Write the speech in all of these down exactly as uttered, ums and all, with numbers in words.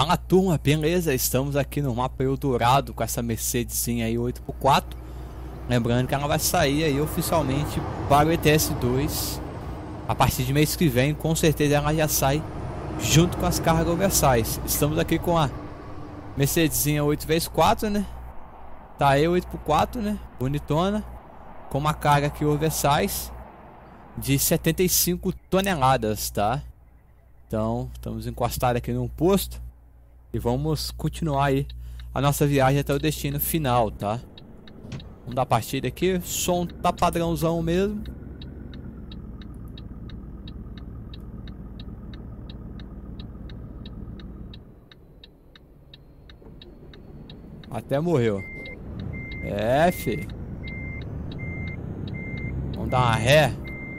Fala turma, beleza? Estamos aqui no mapa Eldorado com essa Mercedesinha aí oito por quatro. Lembrando que ela vai sair aí oficialmente para o E T S dois a partir de mês que vem. Com certeza ela já sai junto com as cargas oversize. Estamos aqui com a Mercedesinha oito por quatro, né? Tá aí oito por quatro, né? Bonitona. Com uma carga aqui oversize de setenta e cinco toneladas, tá? Então, estamos encostados aqui num posto e vamos continuar aí a nossa viagem até o destino final, tá? Vamos dar partida aqui, o som tá padrãozão mesmo. Até morreu. É, fi. Vamos dar uma ré.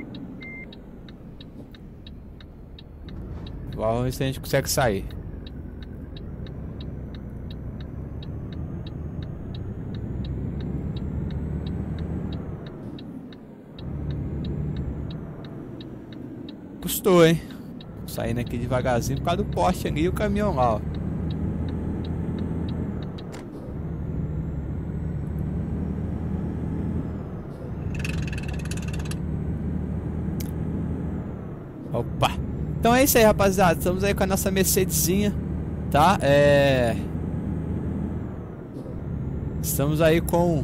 Vamos ver se a gente consegue sair. Custou, hein? Saindo aqui devagarzinho por causa do poste ali e o caminhão lá, ó. Opa! Então é isso aí, rapaziada. Estamos aí com a nossa Mercedesinha, tá? É... Estamos aí com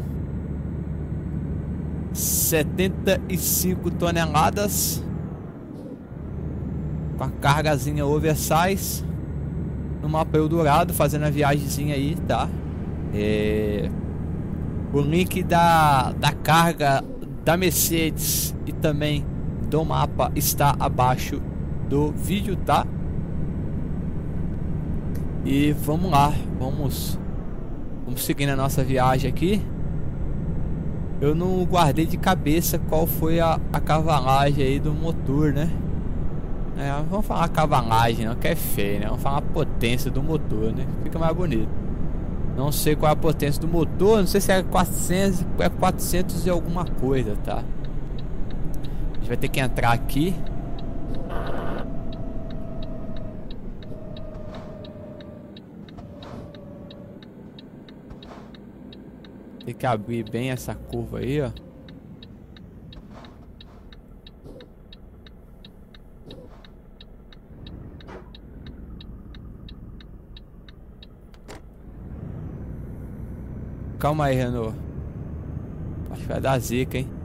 setenta e cinco toneladas. Com a cargazinha oversize. No mapa Eldorado, fazendo a viagemzinha aí, tá? É... O link da, da carga da Mercedes e também do mapa está abaixo do vídeo, tá? E vamos lá, vamos vamos seguindo a nossa viagem aqui. Eu não guardei de cabeça qual foi a, a cavalagem aí do motor, né? É, vamos falar cavalagem, não, que é feio, né? Vamos falar a potência do motor, né? Fica mais bonito. Não sei qual é a potência do motor, não sei se é quatrocentos, é quatrocentos e alguma coisa, tá? A gente vai ter que entrar aqui. Tem que abrir bem essa curva aí, ó. Calma aí, Renault. Acho que vai dar zica, hein?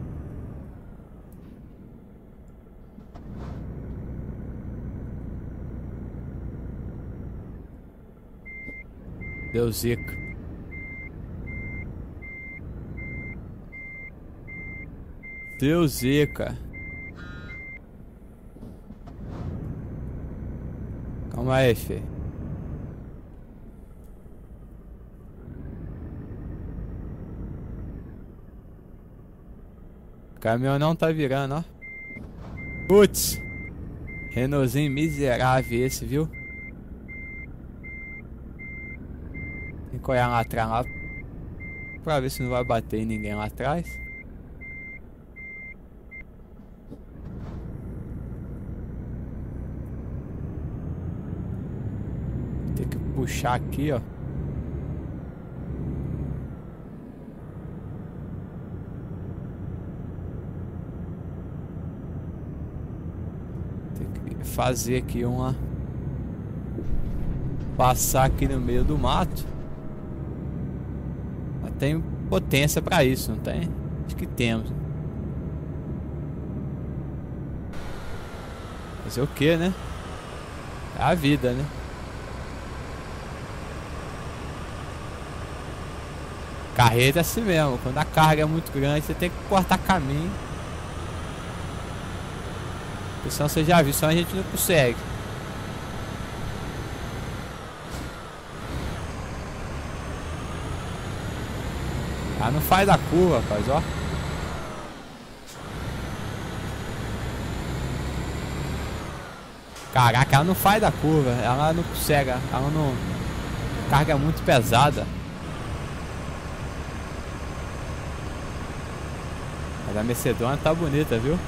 Deu zica. Deu zica. Calma aí, fi. O caminhão não tá virando, ó. Putz. Renaultzinho miserável esse, viu? Tem que olhar lá atrás lá pra ver se não vai bater em ninguém lá atrás. Tem que puxar aqui, ó. Tem que fazer aqui uma... Passar aqui no meio do mato. Tem potência pra isso, não tem? Acho que temos. Fazer o que, né? É a vida, né? Carreta é assim mesmo. Quando a carga é muito grande, você tem que cortar caminho. Porque senão você já viu, senão a gente não consegue. Ah, não faz a curva, rapaz, ó. Caraca, ela não faz da curva. Ela não consegue. Ela não... A carga é muito pesada. Mas a Mercedona tá bonita, viu?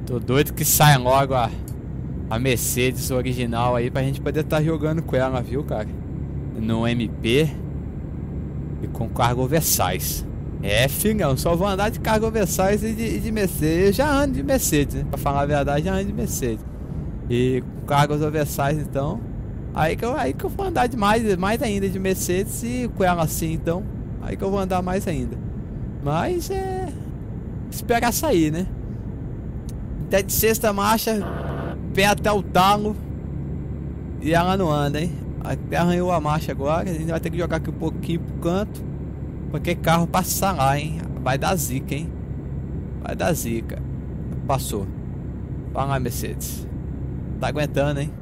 Tô doido que saia logo a, a Mercedes original aí pra gente poder estar tá jogando com ela, viu, cara? No M P e com cargo oversize. É, filhão, só vou andar de cargo oversize e de, e de Mercedes. Eu já ando de Mercedes, né? Pra falar a verdade, já ando de Mercedes. E com cargos oversize, então, aí que eu, aí que eu vou andar de mais, mais ainda de Mercedes e com ela assim, então, aí que eu vou andar mais ainda. Mas é... esperar sair, né? Até de sexta marcha, pé até o talo e ela não anda, hein? Até arranhou a marcha agora, a gente vai ter que jogar aqui um pouquinho pro canto. Porque carro passar lá, hein? Vai dar zica, hein? Vai dar zica. Passou. Vai lá, Mercedes. Tá aguentando, hein?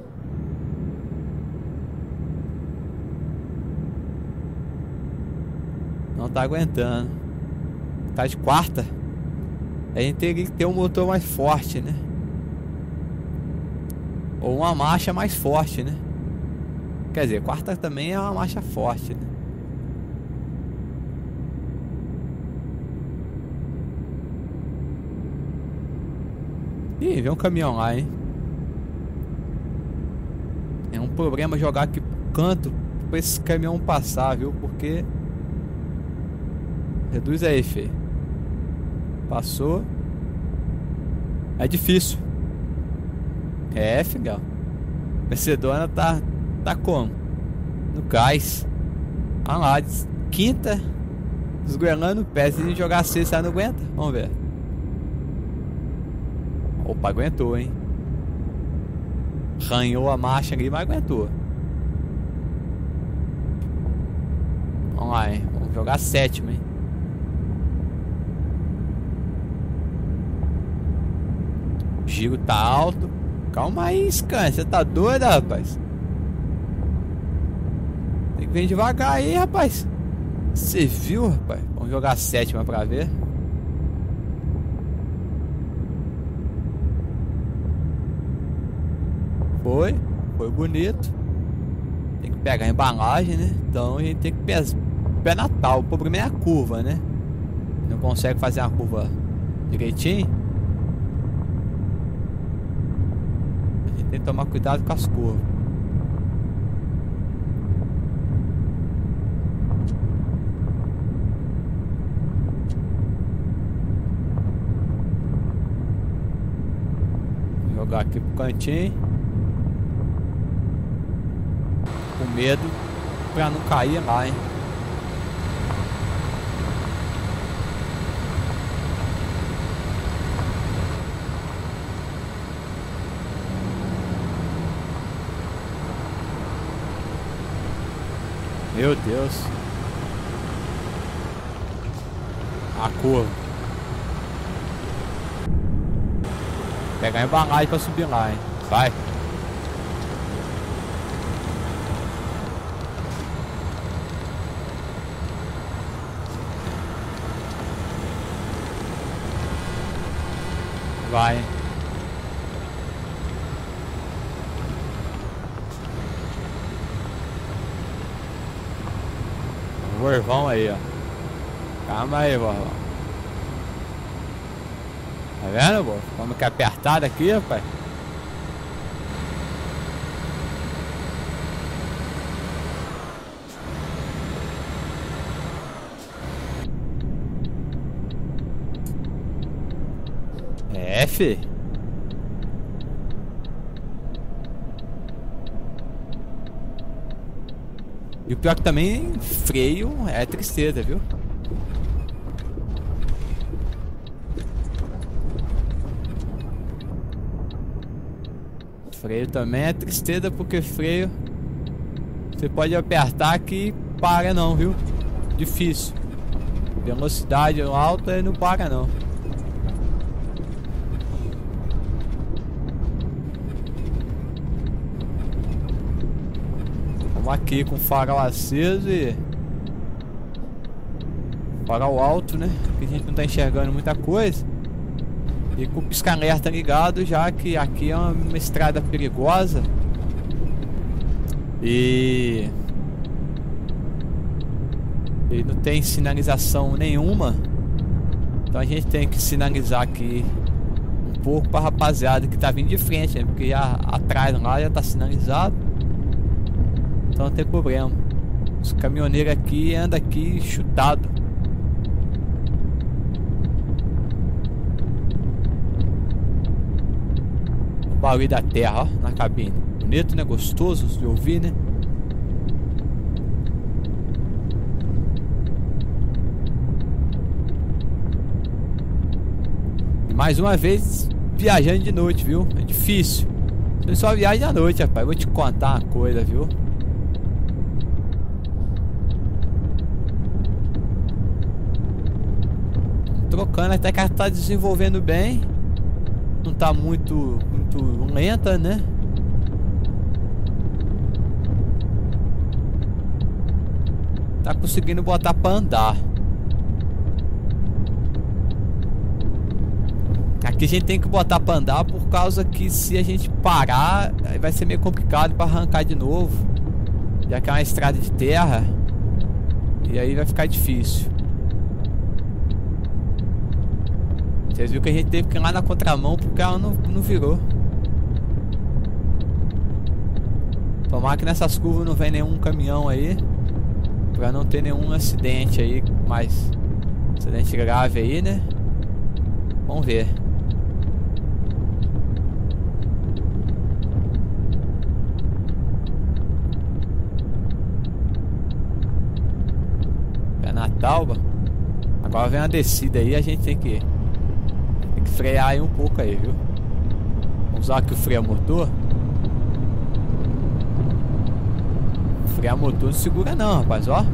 Não tá aguentando. Tá de quarta. A gente teria que ter um motor mais forte, né? Ou uma marcha mais forte, né? Quer dizer, quarta também é uma marcha forte, né? Ih, vem um caminhão lá, hein? É um problema jogar aqui pro canto pra esse caminhão passar, viu? Porque... reduz aí, fê. Passou. É difícil. É, filhão. Mercedona tá... tá como? No cais. Olha lá, quinta. Esgoelando o pé. Se a gente jogar sexta, não aguenta? Vamos ver. Opa, aguentou, hein? Ranhou a marcha ali, mas aguentou. Vamos lá, hein? Vamos jogar sétima, hein? O giro tá alto. Calma aí, Scan. Você tá doido, rapaz? Tem que vir devagar aí, rapaz. Você viu, rapaz? Vamos jogar sétima pra ver. Foi, foi bonito. Tem que pegar a embalagem, né? Então a gente tem que pesar pé na tal. O problema é a curva, né? Não consegue fazer a curva direitinho. A gente tem que tomar cuidado com as curvas. Vou jogar aqui pro cantinho. Com medo pra não cair lá, hein? Meu Deus. A curva. Pegar a embalagem pra subir lá, hein? Vai. Vai. O Orvão aí, ó. Calma aí, vovó. Tá vendo, vô? Como que é apertado aqui, rapaz? É, fi. E o pior que também, freio é tristeza, viu? Freio também é tristeza, porque freio você pode apertar que para não, viu? Difícil. Velocidade alta e não para não. Vamos aqui com o farol aceso e farol alto, né? Porque a gente não tá enxergando muita coisa. E com o pisca-alerta ligado, já que aqui é uma estrada perigosa. E... e não tem sinalização nenhuma. Então a gente tem que sinalizar aqui um pouco pra rapaziada que tá vindo de frente, né? Porque já atrás lá já tá sinalizado. Então não tem problema. Os caminhoneiros aqui andam aqui chutado. O barulho da terra, ó, na cabine. Bonito, né? Gostoso de ouvir, né? E mais uma vez viajando de noite, viu? É difícil. Você só viaja à noite, rapaz. Vou te contar uma coisa, viu? Trocando, até que ela tá desenvolvendo bem. Não tá muito, muito lenta, né? Tá conseguindo botar pra andar. Aqui a gente tem que botar pra andar por causa que se a gente parar, vai ser meio complicado pra arrancar de novo. Já que é uma estrada de terra. E aí vai ficar difícil. Vocês viram que a gente teve que ir lá na contramão porque ela não, não virou. Tomara que nessas curvas não vem nenhum caminhão aí, pra não ter nenhum acidente aí, mais acidente grave aí, né? Vamos ver. Pé na talba. Agora vem a descida aí, a gente tem que Tem que frear aí um pouco aí, viu? Vamos usar aqui o freio a motor. Freio a motor não segura não, rapaz, ó.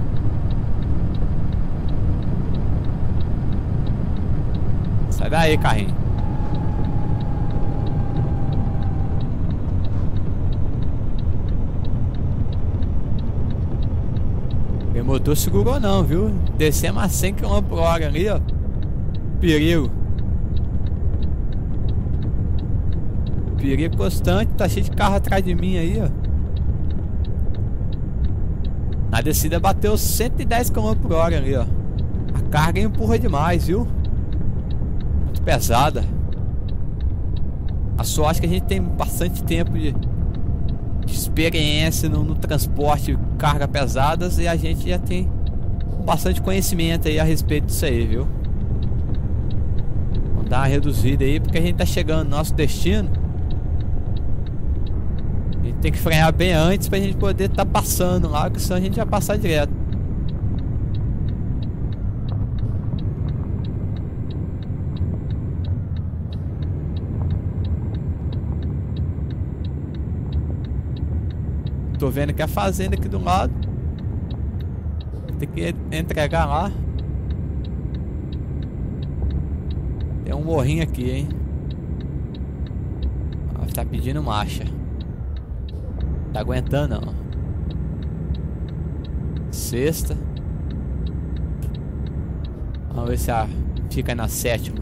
Sai daí, carrinho. O motor segurou não, viu? Descemos a cem quilômetros por hora ali, ó. Perigo. Perigo constante, tá cheio de carro atrás de mim aí, ó. Na descida bateu cento e dez quilômetros por hora ali, ó. A carga empurra demais, viu? Muito pesada. A sorte que a gente tem bastante tempo de, de experiência no, no transporte de carga pesadas e a gente já tem bastante conhecimento aí a respeito disso aí, viu? Vamos dar uma reduzida aí porque a gente tá chegando no nosso destino. A gente tem que frear bem antes pra gente poder tá passando lá, porque senão a gente vai passar direto. Tô vendo que a fazenda aqui do lado. Tem que entregar lá. Tem um morrinho aqui, hein? Ah, tá pedindo marcha. Tá aguentando não. Sexta. Vamos ver se a fica na sétima.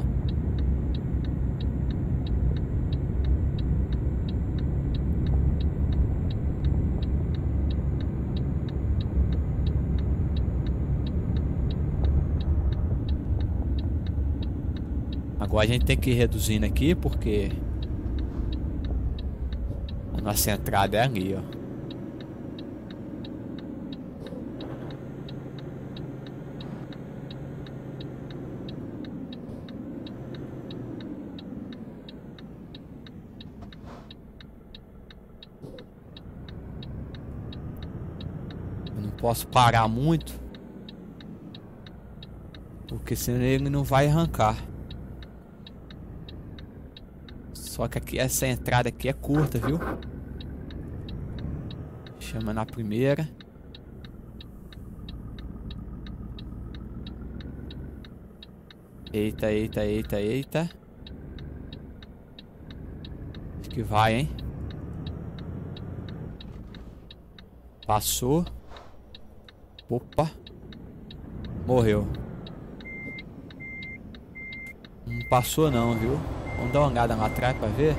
Agora a gente tem que ir reduzindo aqui porque a nossa entrada é ali, ó. Eu não posso parar muito porque senão ele não vai arrancar. Só que aqui essa entrada aqui é curta, viu? Chama na primeira. Eita, eita, eita, eita. Acho que vai, hein? Passou. Opa. Morreu. Não passou não, viu? Vamos dar uma olhada lá atrás pra ver.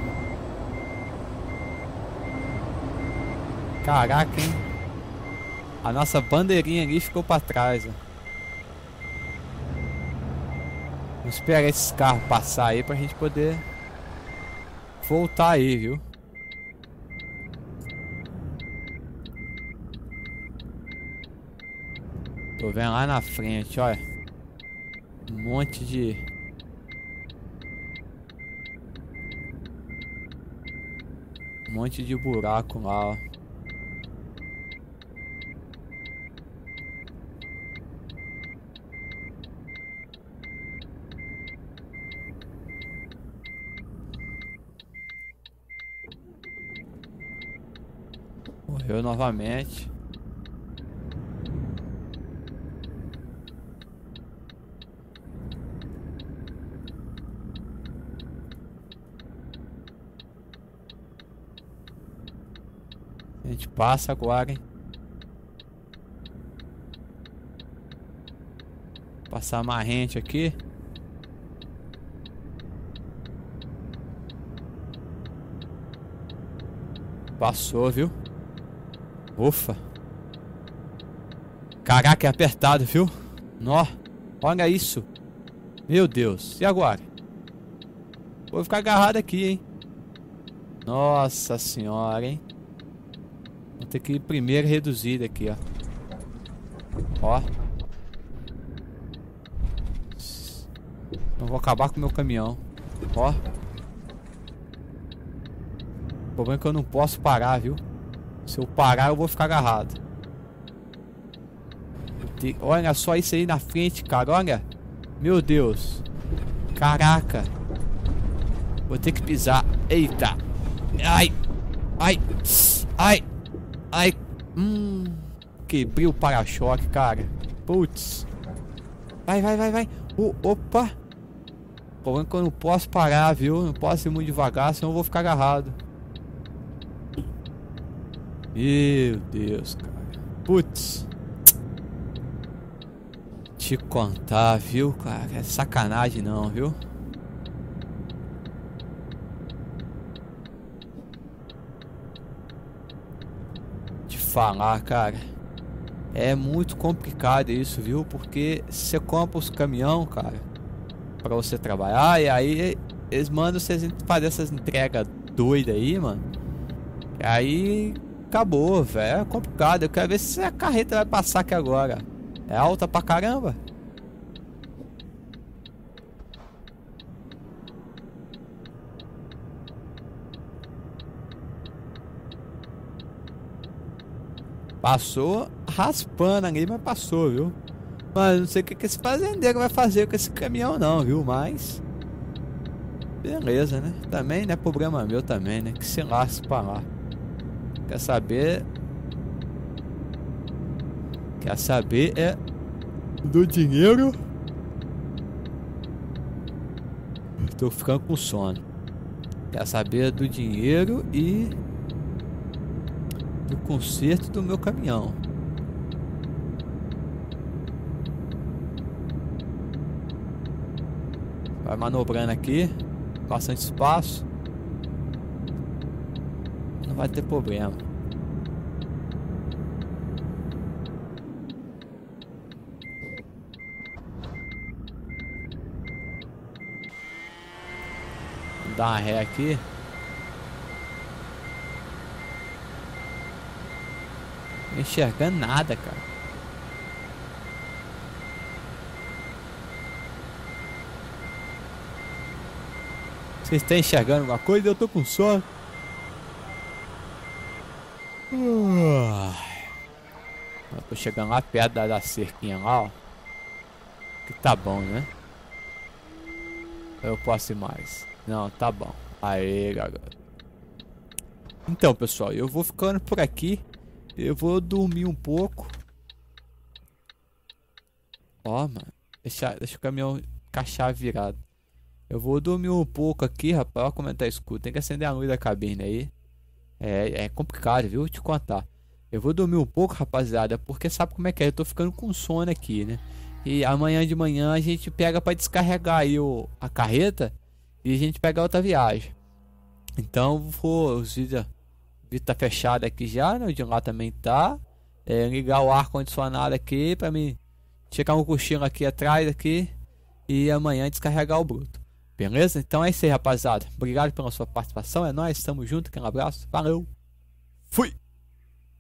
Caraca, hein? A nossa bandeirinha ali ficou pra trás, ó. Vamos esperar esses carros passar aí pra gente poder voltar aí, viu? Tô vendo lá na frente, olha. Um monte de... Um monte de buraco lá, ó. Morreu novamente. A gente passa agora, hein? Passar mais rente aqui. Passou, viu? Ufa. Caraca, é apertado, viu? Nó. Olha isso. Meu Deus. E agora? Vou ficar agarrado aqui, hein? Nossa senhora, hein? Vou ter que ir primeiro reduzir aqui, ó. Ó. Não vou acabar com o meu caminhão. Ó. O problema é que eu não posso parar, viu? Se eu parar, eu vou ficar agarrado. Olha só isso aí na frente, cara. Olha. Meu Deus. Caraca. Vou ter que pisar. Eita. Ai. Ai. Ai. Ai. Hum. Quebrei o para-choque, cara. Putz. Vai, vai, vai, vai. Uh, opa. O problema é que eu não posso parar, viu? Não posso ir muito devagar, senão eu vou ficar agarrado. Meu Deus, cara. Putz. Te contar, viu, cara? É sacanagem não, viu? Te falar, cara. É muito complicado isso, viu? Porque você compra os caminhão, cara, pra você trabalhar, e aí eles mandam vocês fazer essas entregas doidas aí, mano. E aí... acabou, velho. É complicado. Eu quero ver se a carreta vai passar aqui agora. É alta pra caramba. Passou raspando ali, mas passou, viu? Mas não sei o que, que esse fazendeiro vai fazer com esse caminhão não, viu? Mas... beleza, né? Também não é problema meu também, né? Que se lasque pra lá. Quer saber? Quer saber é do dinheiro? Tô ficando com sono. Quer saber do dinheiro e do conserto do meu caminhão. Vai manobrando aqui, bastante espaço. Não vai ter problema. Vou dar uma ré aqui. Não enxergando nada, cara. Vocês estão enxergando alguma coisa? Eu tô com sono. Eu tô chegando lá perto da, da cerquinha lá, ó. Que tá bom, né? Eu posso ir mais. Não, tá bom. Aê, garoto. Então, pessoal, eu vou ficando por aqui. Eu vou dormir um pouco. Ó, mano. Deixa, deixa o caminhão com a chave virado. Eu vou dormir um pouco aqui, rapaz. Olha como tá escuro. Tem que acender a luz da cabine aí. É, é complicado, viu? Vou te contar. Eu vou dormir um pouco, rapaziada, porque sabe como é que é? Eu tô ficando com sono aqui, né? E amanhã de manhã a gente pega pra descarregar aí o, a carreta. E a gente pega outra viagem. Então, vou... Os vídeos... O vídeo tá fechado aqui já, né? O de lá também tá. É, ligar o ar-condicionado aqui pra mim tirar um cochilo aqui atrás aqui. E amanhã descarregar o bruto. Beleza? Então é isso aí, rapaziada. Obrigado pela sua participação. É nóis, tamo junto. Aquele abraço. Valeu. Fui!